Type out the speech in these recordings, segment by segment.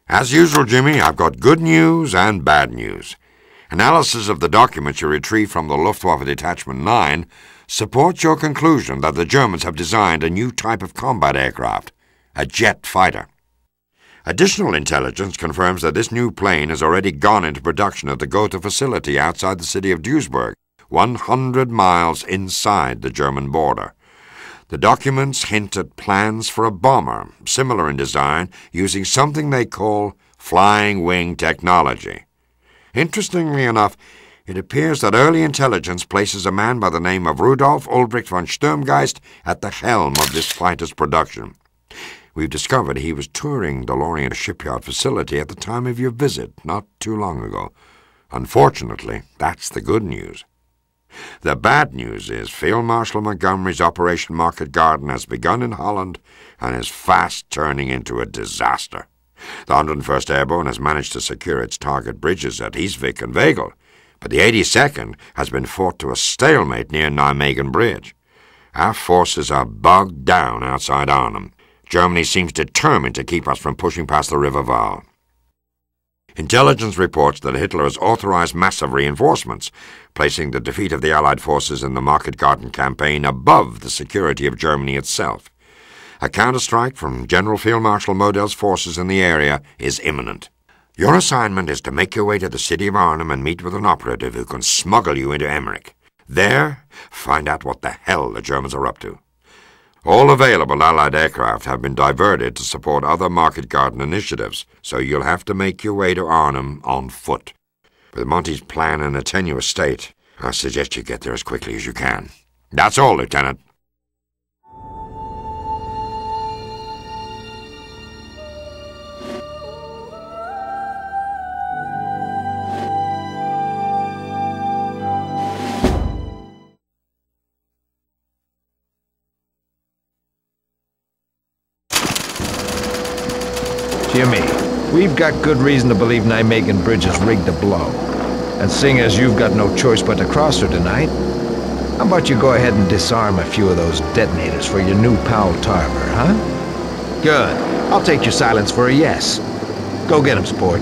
As usual, Jimmy, I've got good news and bad news. Analysis of the documents you retrieved from the Luftwaffe Detachment 9 supports your conclusion that the Germans have designed a new type of combat aircraft, a jet fighter. Additional intelligence confirms that this new plane has already gone into production at the Gotha facility outside the city of Duisburg, 100 miles inside the German border. The documents hint at plans for a bomber, similar in design, using something they call flying wing technology. Interestingly enough, it appears that early intelligence places a man by the name of Rudolf Ulbricht von Sturmgeist at the helm of this fighter's production. We've discovered he was touring the Lorient shipyard facility at the time of your visit, not too long ago. Unfortunately, that's the good news. The bad news is Field Marshal Montgomery's Operation Market Garden has begun in Holland and is fast turning into a disaster. The 101st Airborne has managed to secure its target bridges at Eastvik and Wegel, but the 82nd has been fought to a stalemate near Nijmegen Bridge. Our forces are bogged down outside Arnhem. Germany seems determined to keep us from pushing past the River Waal. Intelligence reports that Hitler has authorized massive reinforcements, placing the defeat of the Allied forces in the Market Garden campaign above the security of Germany itself. A counterstrike from General Field Marshal Model's forces in the area is imminent. Your assignment is to make your way to the city of Arnhem and meet with an operative who can smuggle you into Emmerich. There, find out what the hell the Germans are up to. All available Allied aircraft have been diverted to support other Market Garden initiatives, so you'll have to make your way to Arnhem on foot. With Monty's plan in a tenuous state, I suggest you get there as quickly as you can. That's all, Lieutenant. Jimmy, we've got good reason to believe Nijmegen Bridge is rigged to blow. And seeing as you've got no choice but to cross her tonight, how about you go ahead and disarm a few of those detonators for your new pal Tarver, huh? Good. I'll take your silence for a yes. Go get him, sport.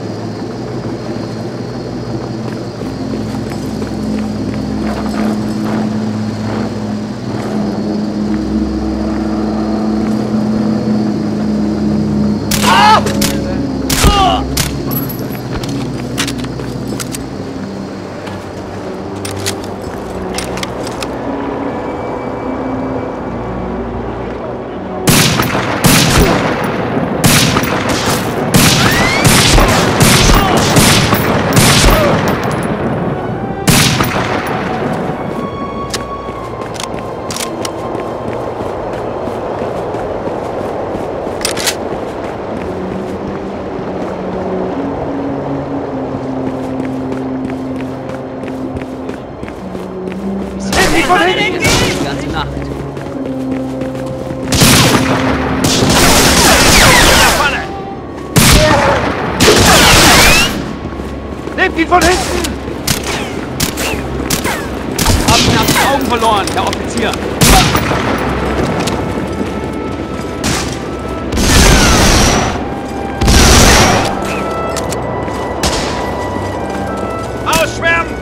Die ganze Nacht. Nehmt ihn von hinten! Hab ihn aus den Augen verloren, Herr Offizier. Ausschwärmen!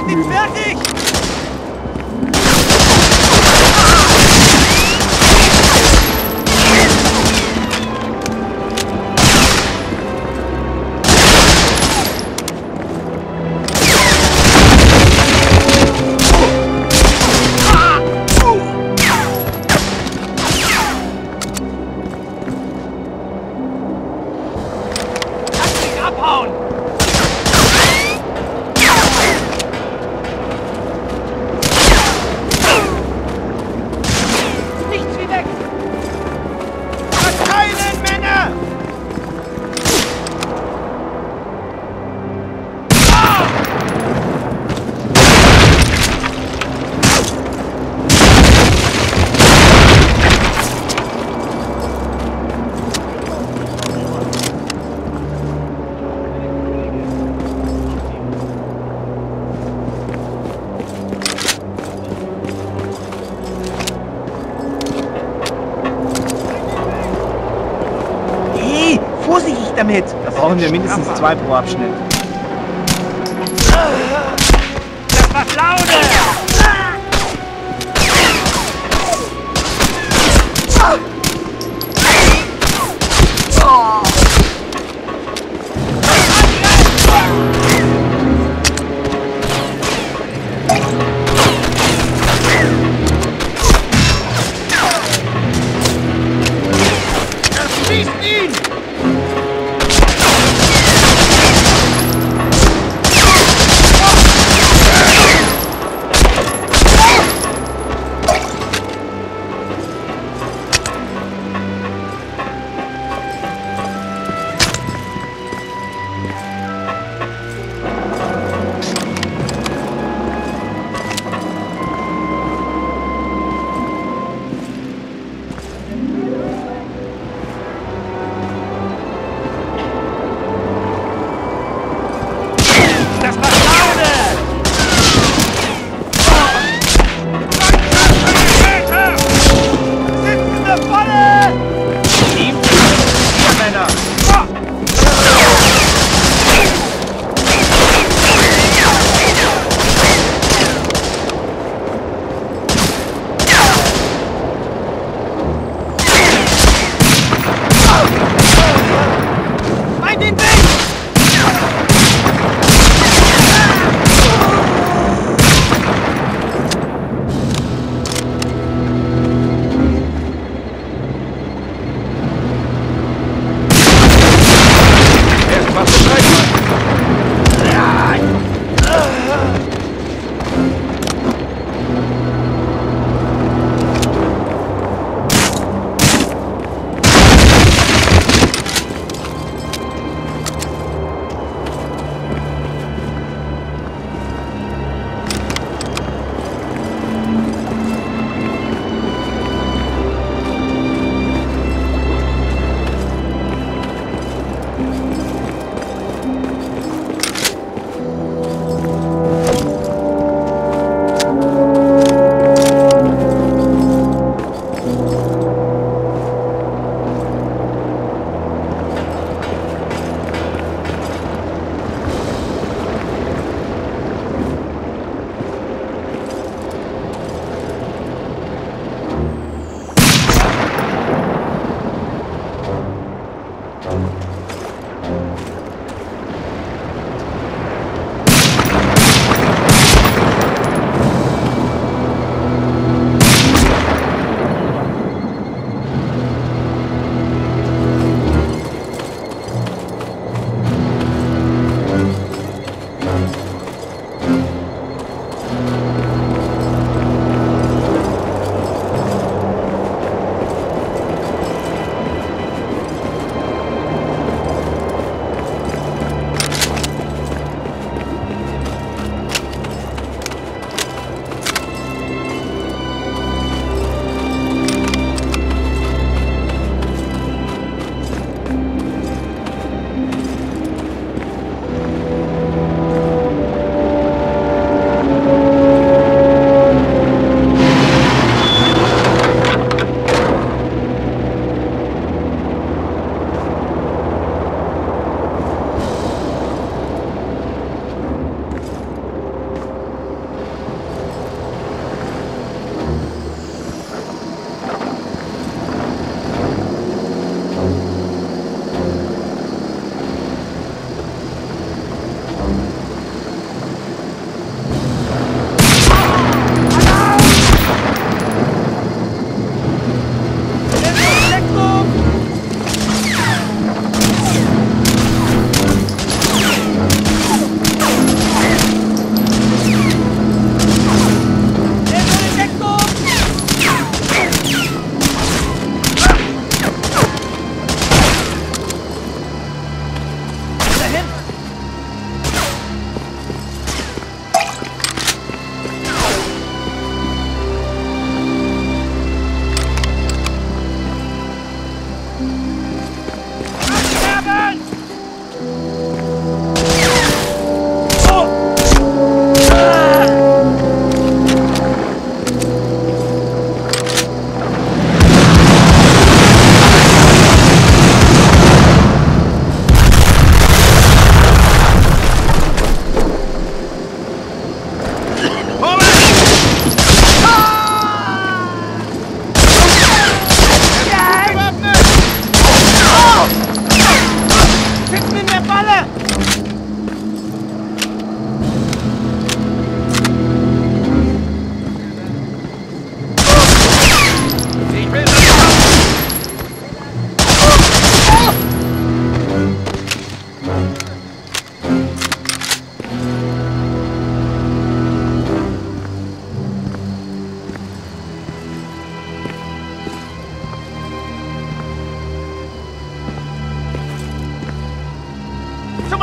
Macht ihn fertig! Vorsichtig damit! Da brauchen wir mindestens 2 pro Abschnitt. Das war Laude! Schießt ihn!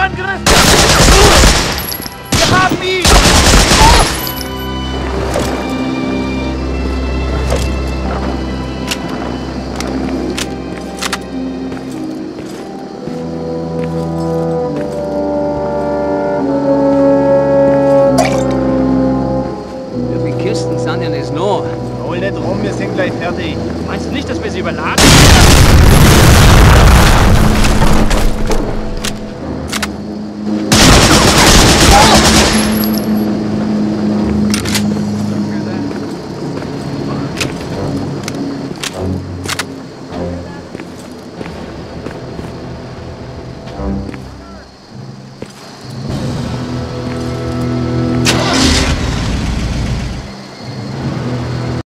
Angriff! Wir haben ihn! Wie viele Kisten sind denn es noch? Hol nicht rum, wir sind gleich fertig. Meinst du nicht, dass wir sie überladen?